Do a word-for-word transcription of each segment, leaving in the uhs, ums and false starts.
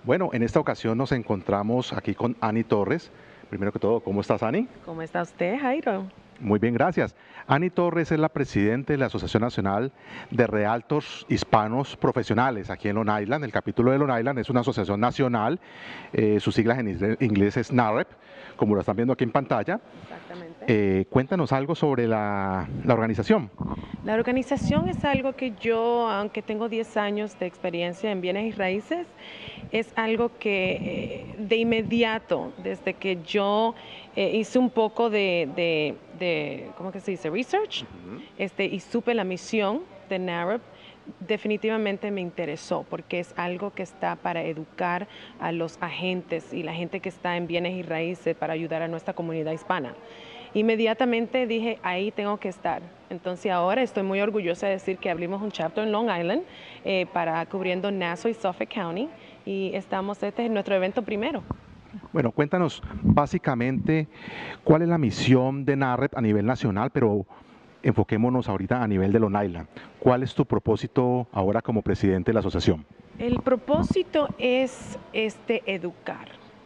Bueno, en esta ocasión nos encontramos aquí con Ani Torres. Primero que todo, ¿cómo estás, Ani? ¿Cómo está usted, Jairo? Muy bien, gracias. Ani Torres es la presidenta de la Asociación Nacional de Realtors Hispanos Profesionales aquí en Long Island. El capítulo de Long Island es una asociación nacional, eh, sus siglas en isle- inglés es NAREP, como lo están viendo aquí en pantalla. Exactamente. Eh, cuéntanos algo sobre la, la organización. La organización es algo que yo, aunque tengo diez años de experiencia en bienes y raíces, es algo que eh, de inmediato, desde que yo eh, hice un poco de, de, de, ¿cómo que se dice? Research, Ujú. este, y supe la misión de NAREP, definitivamente me interesó porque es algo que está para educar a los agentes y la gente que está en bienes y raíces para ayudar a nuestra comunidad hispana. Inmediatamente dije, ahí tengo que estar. Entonces ahora estoy muy orgullosa de decir que abrimos un chapter en Long Island eh, para cubriendo Nassau y Suffolk County y estamos, este es nuestro evento primero. Bueno, cuéntanos básicamente cuál es la misión de NAREP a nivel nacional, pero enfoquémonos ahorita a nivel de Long Island. ¿Cuál es tu propósito ahora como presidente de la asociación? El propósito es este, educar.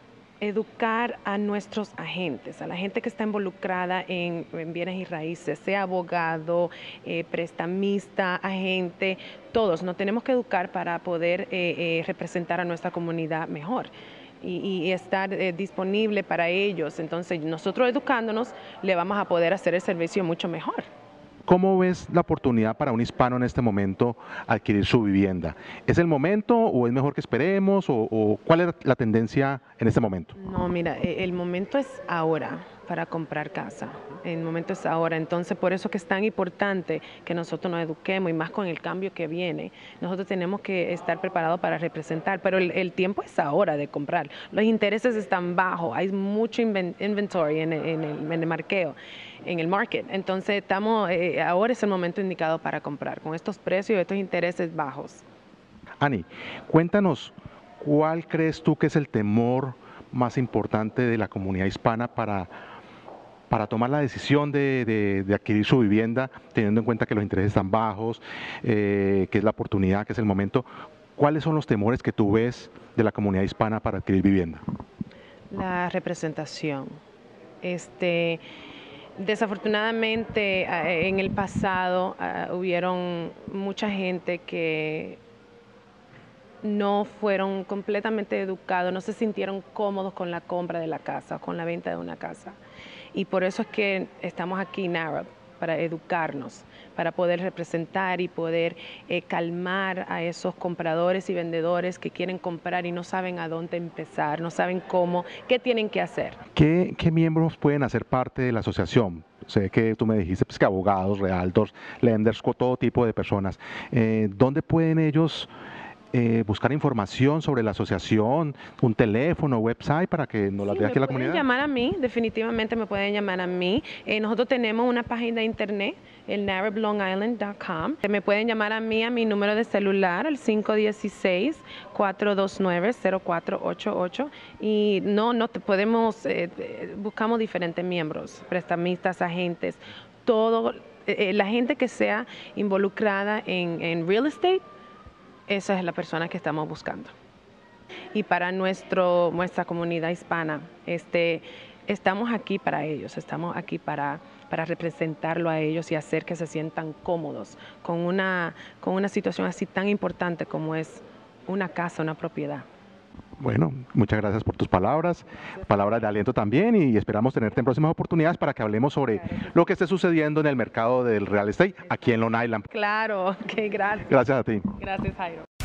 Educar a nuestros agentes, a la gente que está involucrada en, en bienes y raíces, sea abogado, eh, prestamista, agente, todos nos tenemos que educar para poder eh, eh, representar a nuestra comunidad mejor y, y estar eh, disponible para ellos. Entonces nosotros educándonos le vamos a poder hacer el servicio mucho mejor. ¿Cómo ves la oportunidad para un hispano en este momento adquirir su vivienda? ¿Es el momento o es mejor que esperemos? ¿O, o cuál es la tendencia en este momento? No, mira, e- el momento es ahora para comprar casa. El momento es ahora. Entonces, por eso que es tan importante que nosotros nos eduquemos y más con el cambio que viene. Nosotros tenemos que estar preparados para representar, pero el, el tiempo es ahora de comprar. Los intereses están bajos, hay mucho inven- inventory en el, en el- en el marqueo, en el market. Entonces, estamos, eh, ahora es el momento indicado para comprar con estos precios y estos intereses bajos. Ani, cuéntanos, ¿cuál crees tú que es el temor más importante de la comunidad hispana para, para tomar la decisión de, de- de adquirir su vivienda, teniendo en cuenta que los intereses están bajos, eh, que es la oportunidad, que es el momento? ¿Cuáles son los temores que tú ves de la comunidad hispana para adquirir vivienda? La representación. Este, desafortunadamente, eh, en el pasado eh, hubieron mucha gente que no fueron completamente educados, no se sintieron cómodos con la compra de la casa, con la venta de una casa. Y por eso es que estamos aquí en Arab, para educarnos, para poder representar y poder eh, calmar a esos compradores y vendedores que quieren comprar y no saben a dónde empezar, no saben cómo, qué tienen que hacer. ¿Qué, qué miembros pueden hacer parte de la asociación? Sé que tú me dijiste pues, que abogados, realtors, lenders, co- todo tipo de personas. Eh, ¿dónde pueden ellos eh, buscar información sobre la asociación, un teléfono, website para que nos las Sí, vea me aquí la pueden comunidad? llamar a mí, definitivamente me pueden llamar a mí. Eh, nosotros tenemos una página de internet, el narab long island punto com. Me pueden llamar a mí a mi número de celular, el cinco uno seis, cuatro dos nueve, cero cuatro ocho ocho. Y no, no te podemos, eh, eh, buscamos diferentes miembros, prestamistas, agentes, todo, eh, eh, la gente que sea involucrada en, en real estate, esa es la persona que estamos buscando. Y para nuestro, nuestra comunidad hispana, este, estamos aquí para ellos, estamos aquí para, para representarlo a ellos y hacer que se sientan cómodos con una, con una situación así tan importante como es una casa, una propiedad. Bueno, muchas gracias por tus palabras, palabras de aliento también y esperamos tenerte en próximas oportunidades para que hablemos sobre lo que esté sucediendo en el mercado del real estate aquí en Long Island. Claro, ok, gracias. Gracias a ti. Gracias, Jairo.